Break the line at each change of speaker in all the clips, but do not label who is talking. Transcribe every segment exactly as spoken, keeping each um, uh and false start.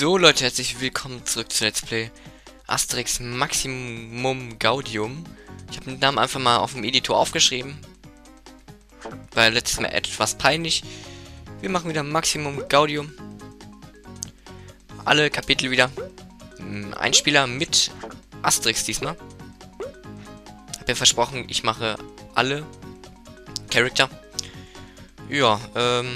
So Leute, herzlich willkommen zurück zu Let's Play Asterix Maximum Gaudium. Ich habe den Namen einfach mal auf dem Editor aufgeschrieben, weil letztes Mal etwas peinlich. Wir machen wieder Maximum Gaudium. Alle Kapitel wieder. Ein Spieler mit Asterix diesmal. Hab ja versprochen, ich mache alle Charakter. Ja, ähm...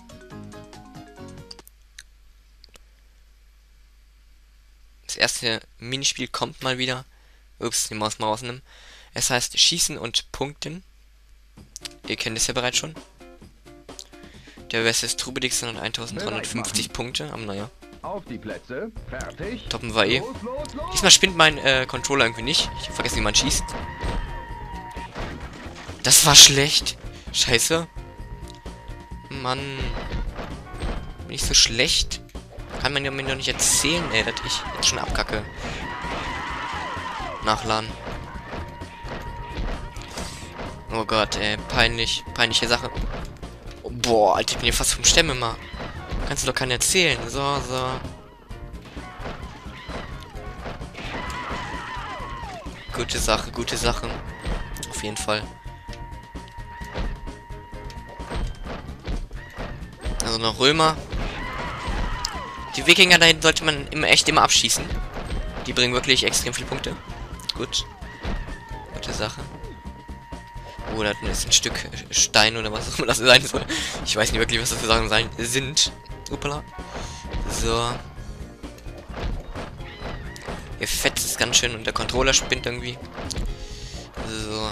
das erste Minispiel kommt mal wieder. Ups, die Maus mal rausnehmen. Es heißt Schießen und Punkten. Ihr kennt es ja bereits schon. Der versus Trubedix hat eintausenddreihundertfünfzig Punkte. Aber naja.
Auf die Plätze, fertig.
Toppen wir eh.
Los, los, los.
Diesmal spinnt mein äh, Controller irgendwie nicht. Ich hab vergessen, wie man schießt. Das war schlecht. Scheiße. Mann. Bin ich so schlecht? Kann man mir doch nicht erzählen, ey, dass ich jetzt schon abkacke. Nachladen. Oh Gott, ey, peinlich. Peinliche Sache. Oh, boah, Alter, ich bin hier fast vom Stämme mal. Kannst du doch keinen erzählen. So, so. Gute Sache, gute Sache. Auf jeden Fall. Also noch Römer. Die Wikinger da hinten sollte man immer echt immer abschießen. Die bringen wirklich extrem viele Punkte. Gut. Gute Sache. Oh, da ist ein Stück Stein oder was auch immer das sein soll. Ich weiß nicht wirklich, was das für Sachen sein sind. Upala. So. Hier fetzt es ganz schön und der Controller spinnt irgendwie. So.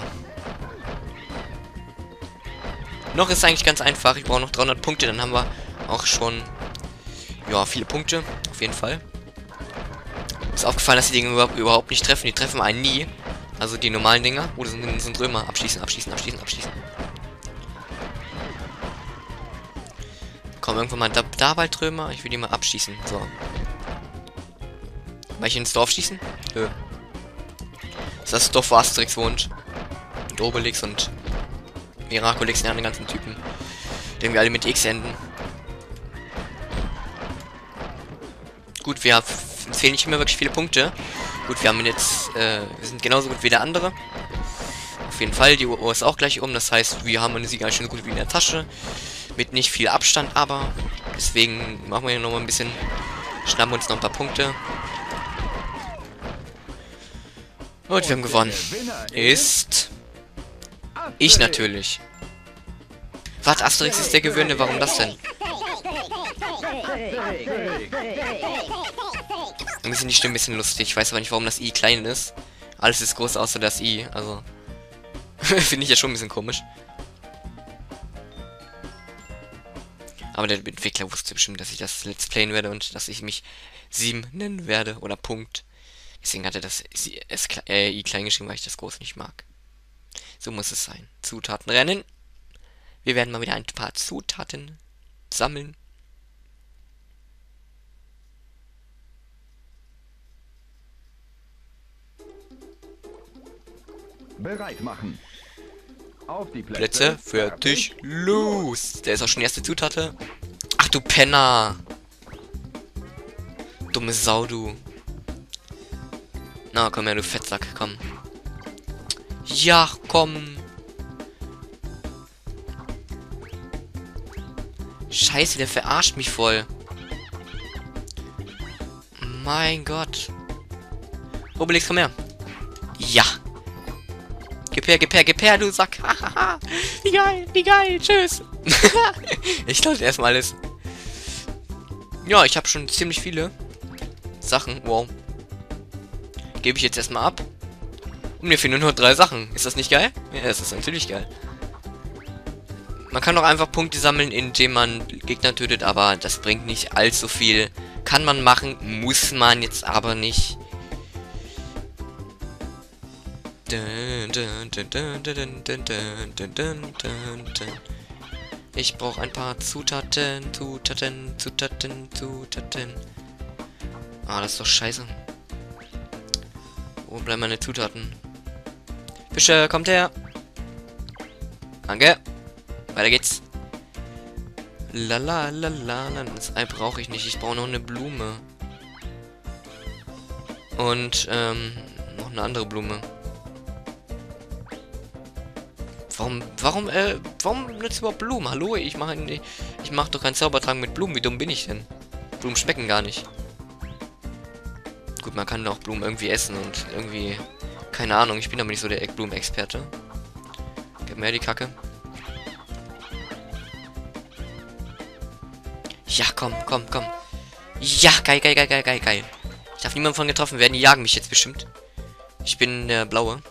Noch ist eigentlich ganz einfach. Ich brauche noch dreihundert Punkte, dann haben wir auch schon... ja, viele Punkte, auf jeden Fall. Ist aufgefallen, dass die Dinge überhaupt, überhaupt nicht treffen. Die treffen einen nie. Also die normalen Dinger. Oh, das sind, sind Römer. Abschießen, abschießen, abschießen, abschießen. Komm, irgendwann mal da, da bald Römer. Ich will die mal abschießen. So. Will ich ins Dorf schießen? Nö. Das ist das Dorf, wo Asterix wohnt. Und Obelix und Miraculix, ja, den ganzen Typen. Die irgendwie alle mit X enden. Gut, wir uns fehlen nicht mehr wirklich viele Punkte. Gut, wir haben jetzt, äh, wir sind genauso gut wie der andere. Auf jeden Fall, die Uhr ist auch gleich um. Das heißt, wir haben eine Sieger schon so gut wie in der Tasche. Mit nicht viel Abstand, aber. Deswegen machen wir hier nochmal ein bisschen. Schnappen uns noch ein paar Punkte. Und wir haben gewonnen. Ist. Ich natürlich. Was, Asterix ist der Gewinner? Warum das denn? Irgendwie sind die Stimmen ein bisschen lustig. Ich weiß aber nicht, warum das I klein ist. Alles ist groß außer das I. Also. Finde ich ja schon ein bisschen komisch. Aber der Entwickler wusste bestimmt, dass ich das Let's Playen werde und dass ich mich Sim nennen werde. Oder Punkt. Deswegen hat er das S äh, I klein geschrieben, weil ich das groß nicht mag. So muss es sein. Zutaten rennen. Wir werden mal wieder ein paar Zutaten sammeln.
Bereit machen. Auf die Plätze.
Plätze, fertig, los. Der ist auch schon die erste Zutat. Ach du Penner. Dumme Sau, du. Na, komm her, du Fettsack, komm. Ja, komm. Scheiße, der verarscht mich voll. Mein Gott. Obelix, komm her. Ja. Gib her, gib her, gib her, du Sack. Wie geil, wie geil, tschüss. Ich glaube erstmal alles. Ja, ich habe schon ziemlich viele Sachen. Wow. Gebe ich jetzt erstmal ab. Und mir fehlen nur drei Sachen. Ist das nicht geil? Ja, das ist natürlich geil. Man kann auch einfach Punkte sammeln, indem man Gegner tötet, aber das bringt nicht allzu viel. Kann man machen, muss man jetzt aber nicht. Ich brauche ein paar Zutaten, Zutaten, Zutaten, Zutaten. Ah, das ist doch scheiße. Wo bleiben meine Zutaten? Fische, kommt her. Danke. Weiter geht's. La la la la la. Das Ei brauche ich nicht. Ich brauche noch eine Blume. Und, ähm, noch eine andere Blume. Warum, warum, äh, warum nützt überhaupt Blumen? Hallo, ich mache ich mach doch keinen Zaubertrank mit Blumen. Wie dumm bin ich denn? Blumen schmecken gar nicht. Gut, man kann auch Blumen irgendwie essen und irgendwie... Keine Ahnung, ich bin aber nicht so der Blumenexperte. Gib mir die Kacke. Ja, komm, komm, komm. Ja, geil, geil, geil, geil, geil, geil. Ich darf niemanden von getroffen werden. Die jagen mich jetzt bestimmt. Ich bin der Blaue.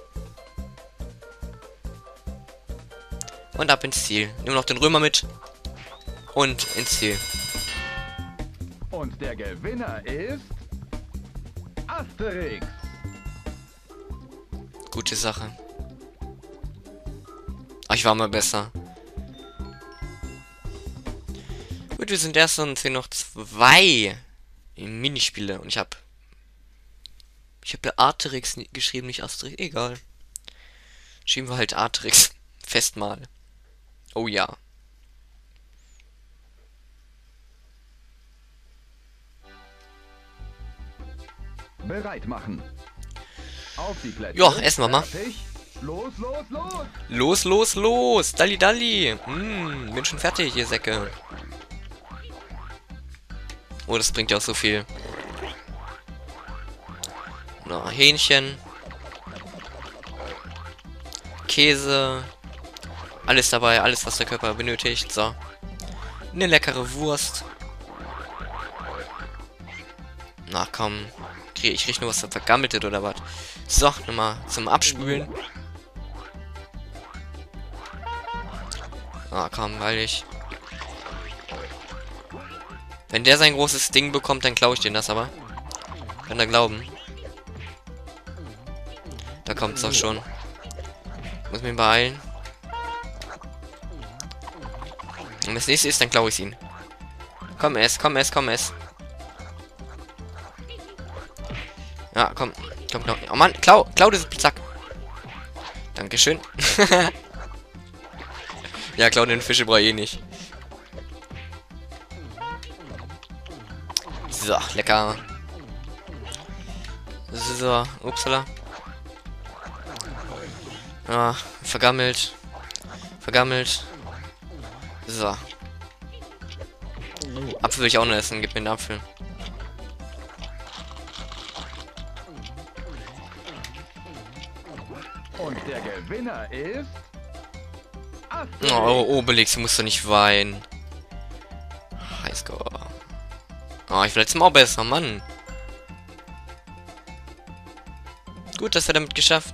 Und ab ins Ziel. Nimm noch den Römer mit. Und ins Ziel.
Und der Gewinner ist Asterix.
Gute Sache. Ach, ich war mal besser. Gut, wir sind erst und hier noch zwei Minispiele. Und ich habe Ich habe ja Arterix geschrieben, nicht Asterix. Egal. Schieben wir halt Arterix fest mal. Oh ja.
Bereit machen. Auf die Plätze.
Ja, essen wir mal.
Fertig. Los, los, los.
Los, los, los. Dalli, dalli. Hm, bin schon fertig, ihr Säcke. Oh, das bringt ja auch so viel. Na, Hähnchen. Käse. Alles dabei, alles, was der Körper benötigt. So. Eine leckere Wurst. Na komm. Kriege ich riech nur was vergammeltet oder was? So, nochmal zum Abspülen. Ah, komm, weil ich... Wenn der sein großes Ding bekommt, dann klaue ich den das aber. Kann er glauben. Da kommt's doch schon. Muss mich beeilen. Und das nächste ist, dann klaue ich ihn. Komm, ess, komm, ess, komm, ess. Ja, komm. Komm, klau. Oh Mann, klau, klau das Zack. Dankeschön. Ja, klau den Fische brauche ich eh nicht. So, lecker. So, upsala. Ah, vergammelt. Vergammelt. So. Apfel will ich auch noch essen. Gib mir einen Apfel.
Und der Gewinner ist Asterix.
Oh, Obelix, musst du nicht weinen. Highscore. Oh, ich will jetzt mal besser, Mann. Gut, dass er damit geschafft.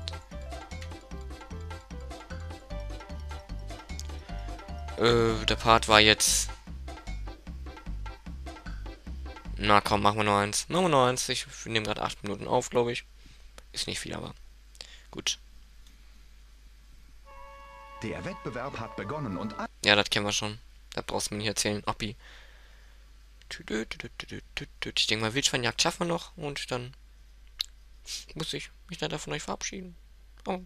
Äh, der Part war jetzt... Na komm, machen wir noch eins. Machen wir noch eins. Ich nehme gerade acht Minuten auf, glaube ich. Ist nicht viel, aber... Gut.
Der Wettbewerb hat begonnen und...
Ja, das kennen wir schon. Da brauchst du mir nicht erzählen. Oppi. Ich denke mal, Wildschweinjagd schaffen wir noch. Und dann... muss ich mich leider von euch verabschieden. Oh.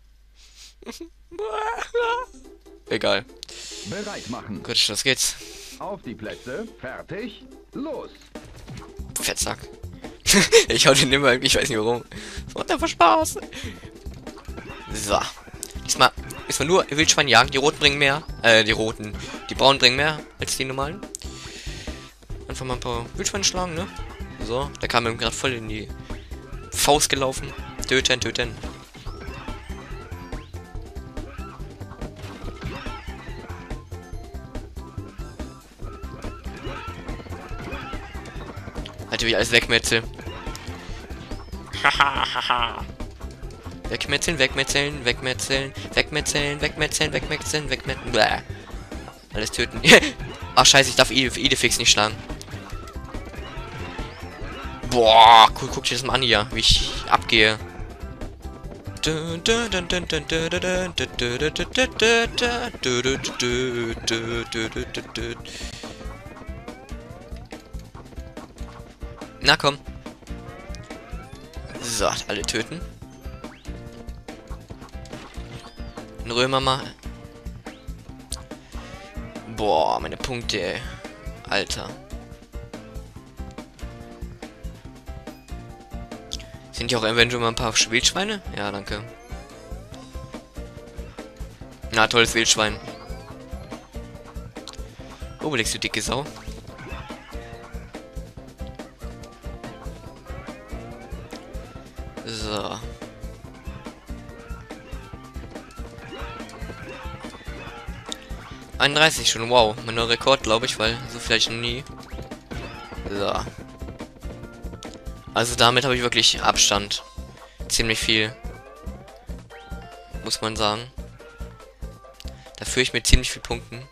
Egal.
Bereit machen.
Gut, los geht's.
Auf die Plätze. Fertig. Los.
Fettsack. Ich hau den immer, ich weiß nicht warum. Das macht einfach Spaß. So. Diesmal, diesmal nur Wildschwein jagen. Die roten bringen mehr. Äh, die roten. Die braunen bringen mehr als die normalen. Einfach mal ein paar Wildschweine schlagen, ne? So. Der kam ihm gerade voll in die Faust gelaufen. Töten, töten. Alter, wie ich alles wegmetzel. Wegmetzeln, wegmetzeln, wegmetzeln, wegmetzeln, wegmetzeln, wegmetzeln, wegmetzeln, bläh. Alles töten. Ach scheiße, ich darf Idefix nicht schlagen. Boah, cool, guck dir das mal an hier, wie ich abgehe. Na komm. So, alle töten. Ein Römer mal. Boah, meine Punkte, ey. Alter. Sind die auch eventuell mal ein paar Wildschweine? Ja, danke. Na, tolles Wildschwein. Obelix, du dicke Sau. So. einunddreißig schon, wow. Mein neuer Rekord, glaube ich, weil so vielleicht noch nie. So. Also damit habe ich wirklich Abstand. Ziemlich viel. Muss man sagen. Da führe ich mit ziemlich viel Punkten.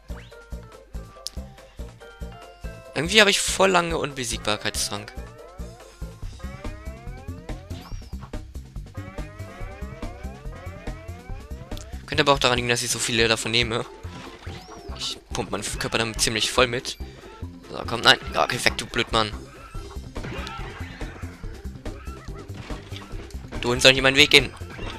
Irgendwie habe ich voll lange Unbesiegbarkeitstrank. Könnte aber auch daran liegen, dass ich so viele davon nehme. Ich pumpe meinen Körper damit ziemlich voll mit. So, komm, nein. Ja, okay, weg, du Blödmann. Du soll nicht meinen Weg gehen.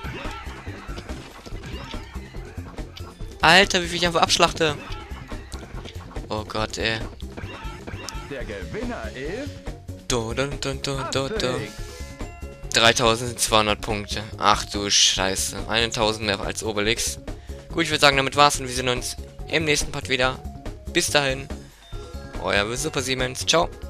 Alter, wie viel ich einfach abschlachte. Oh Gott, ey.
Der Gewinner ist...
Do, do, do, do, do, do. dreitausendzweihundert Punkte. Ach du Scheiße. tausend mehr als Obelix. Gut, ich würde sagen, damit war's und wir sehen uns im nächsten Part wieder. Bis dahin. Euer Super Siemens. Ciao.